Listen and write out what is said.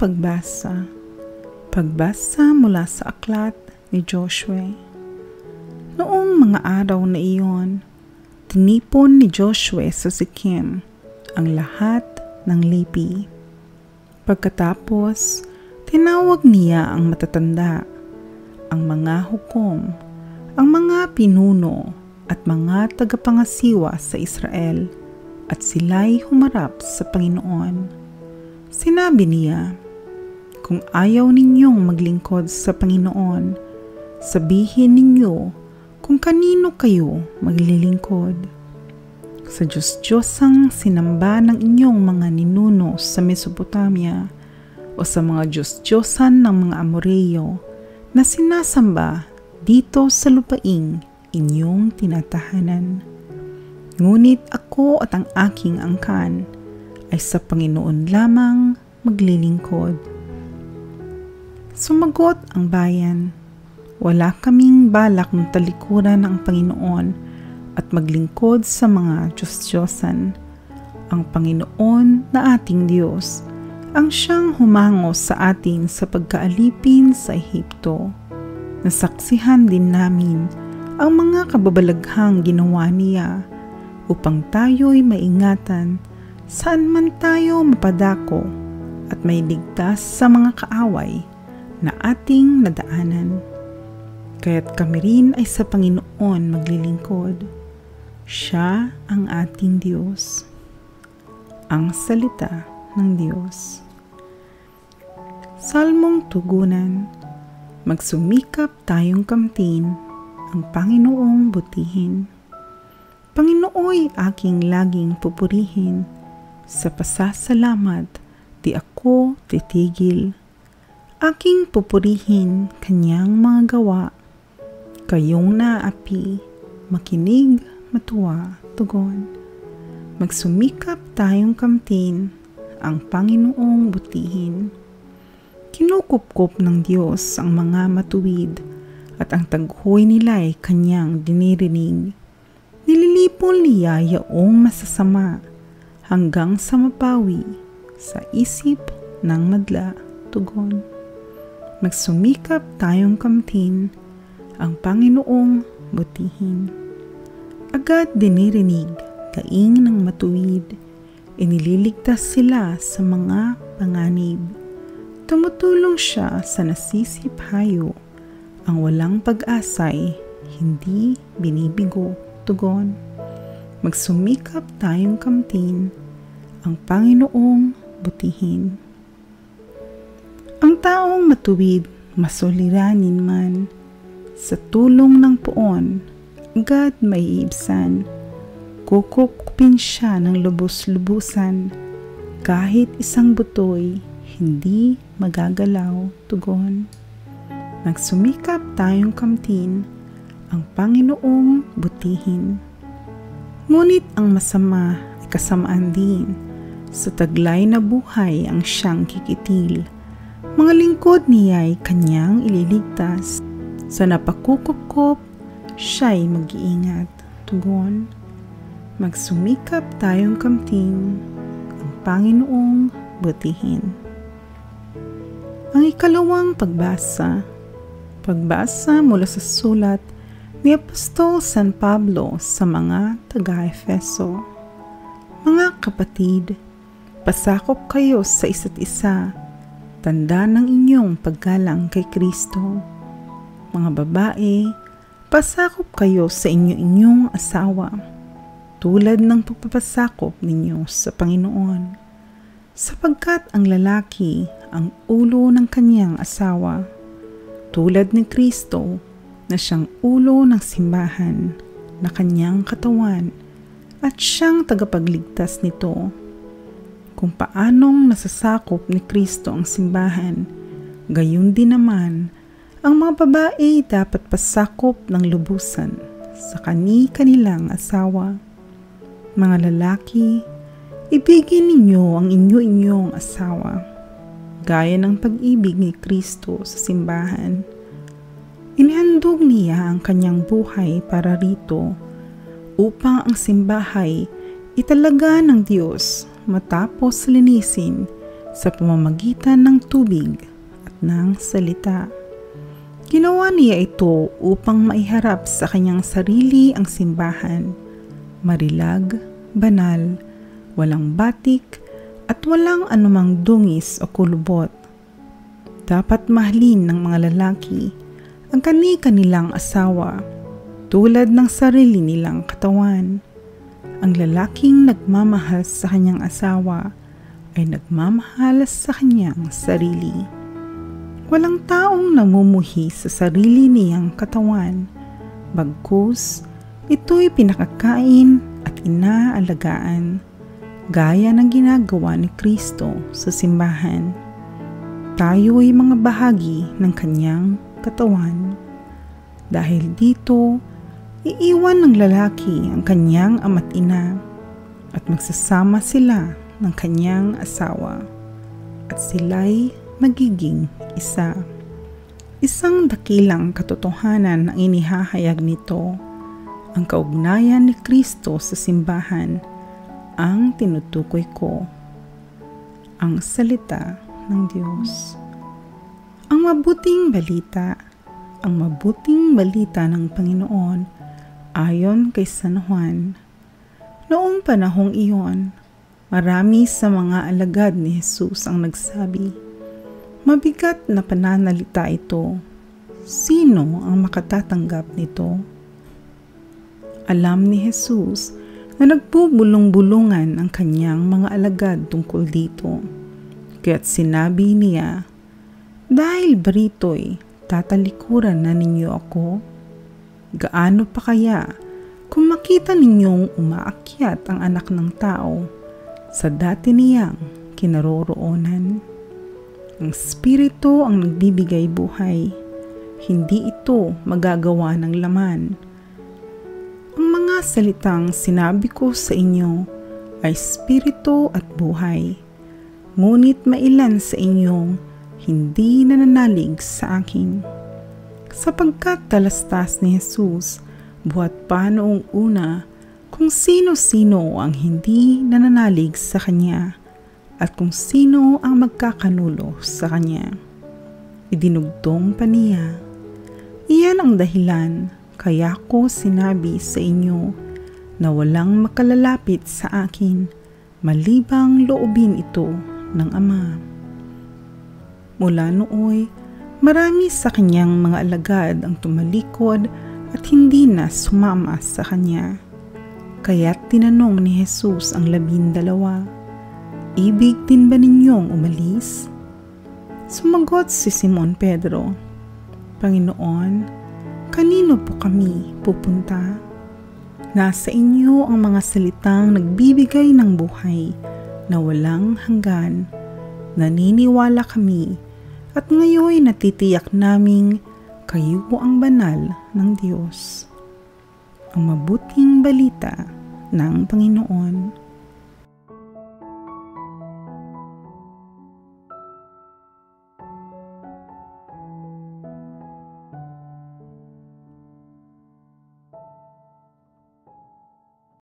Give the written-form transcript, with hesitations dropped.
Pagbasa. Pagbasa mula sa aklat ni Josue. Noong mga araw na iyon, tinipon ni Josue sa Sikem ang lahat ng lipi. Pagkatapos, tinawag niya ang matatanda, ang mga hukom, ang mga pinuno at mga tagapangasiwa sa Israel, at sila'y humarap sa Panginoon. Sinabi niya, "Kung ayaw ninyong maglingkod sa Panginoon, sabihin ninyo kung kanino kayo maglilingkod. Sa Diyos-Diyosang sinamba ng inyong mga ninuno sa Mesopotamia o sa mga Diyos-Diyosan ng mga Amoreyo na sinasamba dito sa lupaing inyong tinatahanan. Ngunit ako at ang aking angkan ay sa Panginoon lamang maglilingkod." Sumagot ang bayan, "Wala kaming balak ng talikuran ng Panginoon at maglingkod sa mga Diyos-Diyosan. Ang Panginoon na ating Diyos ang siyang humango sa atin sa pagkaalipin sa Ehipto. Nasaksihan din namin ang mga kababalaghang ginawa niya upang tayo'y maingatan saan man tayo mapadako at may ligtas sa mga kaaway na ating nadaanan. Kaya't kami rin ay sa Panginoon maglilingkod. Siya ang ating Diyos." Ang salita ng Diyos. Salmong tugunan. Magsumikap tayong kamtin, ang Panginoong butihin. Panginooy aking laging pupurihin, sa pasasalamat di ako titigil. Aking pupurihin kanyang mga gawa, kayong naapi, makinig, matuwa, tugon. Magsumikap tayong kamtin, ang Panginoong butihin. Kinukupkop ng Diyos ang mga matuwid, at ang taghoy nila'y kanyang dinirinig. Nililipol niya yaong masasama, hanggang sa mapawi, sa isip ng madla, tugon. Magsumikap tayong kamtin, ang Panginoong butihin. Agad dinirinig, daing ng matuwid, inililigtas sila sa mga panganib. Tumutulong siya sa nasisiphayo, ang walang pag-asay, hindi binibigo, tugon. Magsumikap tayong kamtin, ang Panginoong butihin. Ang taong matuwid, masuliranin man, sa tulong ng puon, agad may iibsan. Kukupin siya ng lubos-lubusan, kahit isang butoy, hindi magagalaw, tugon. Magsumikap tayong kamtin, ang Panginoong butihin. Ngunit ang masama ay kasamaan din, sa taglay na buhay ang siyang kikitil. Mga lingkod niya'y kanyang ililigtas, sa napakukupkop siya'y mag-iingat, tugon. Magsumikap tayong kamtin, ang Panginoong butihin. Ang ikalawang pagbasa. Pagbasa mula sa sulat ni Apostol San Pablo sa mga taga-Efeso. Mga kapatid, pasakop kayo sa isa't isa, tanda ng inyong paggalang kay Kristo. Mga babae, pasakop kayo sa inyong asawa, tulad ng pagpapasakop ninyo sa Panginoon. Sapagkat ang lalaki ang ulo ng kanyang asawa, tulad ni Kristo na siyang ulo ng simbahan na kanyang katawan at siyang tagapagligtas nito. Kung paanong nasasakop ni Kristo ang simbahan, gayon din naman ang mga babae dapat pasakop ng lubusan sa kani-kanilang asawa. Mga lalaki, ibigin ninyo ang inyo-inyong asawa, gaya ng pag-ibig ni Kristo sa simbahan. Inihandog niya ang kanyang buhay para rito, upang ang simbahay italaga ng Diyos matapos linisin sa pamamagitan ng tubig at ng salita. Ginawa niya ito upang maiharap sa kanyang sarili ang simbahan, marilag, banal, walang batik, at walang anumang dungis o kulubot. Dapat mahalin ng mga lalaki ang kani-kanilang asawa tulad ng sarili nilang katawan. Ang lalaking nagmamahal sa kanyang asawa ay nagmamahal sa kanyang sarili. Walang taong namumuhi sa sarili niyang katawan, bagkus ito'y pinakakain at inaalagaan, gaya ng ginagawa ni Kristo sa simbahan. Tayo'y mga bahagi ng kanyang katawan. Dahil dito, iiwan ng lalaki ang kanyang ama't ina at magsasama sila ng kanyang asawa at sila'y magiging isa. Isang dakilang katotohanan ang inihahayag nito, ang kaugnayan ni Kristo sa simbahan ang tinutukoy ko. Ang salita ng Diyos. Ang mabuting balita, ang mabuting balita ng Panginoon ayon kay San Juan. Noong panahong iyon, marami sa mga alagad ni Jesus ang nagsabi, "Mabigat na pananalita ito. Sino ang makatatanggap nito?" Alam ni Jesus na nagbubulong-bulungan ang kanyang mga alagad tungkol dito. Kaya't sinabi niya, "Dahil barito'y tatalikuran na ninyo ako? Gaano pa kaya kung makita ninyong umaakyat ang anak ng tao sa dati niyang kinaroroonan?" Ang Espiritu ang nagbibigay buhay. Hindi ito magagawa ng laman. Ang mga salitang sinabi ko sa inyo ay Espiritu at buhay. Ngunit mailan sa inyong hindi nananalig sa akin. Sapagkat talastas ni Jesus buhat pa noong una kung sino-sino ang hindi nananalig sa Kanya at kung sino ang magkakanulo sa Kanya. Idinugtong pa niya, "Iyan ang dahilan kaya ko sinabi sa inyo na walang makalalapit sa akin malibang loobin ito ng Ama." Mula nooy, marami sa kanyang mga alagad ang tumalikod at hindi na sumama sa kanya. Kaya't tinanong ni Jesus ang 12, "Ibig din ba ninyong umalis?" Sumagot si Simon Pedro, "Panginoon, kanino po kami pupunta? Nasa inyo ang mga salitang nagbibigay ng buhay na walang hanggan. Naniniwala kami at ngayon natitiyak naming kayo ang banal ng Diyos." Ang mabuting balita ng Panginoon.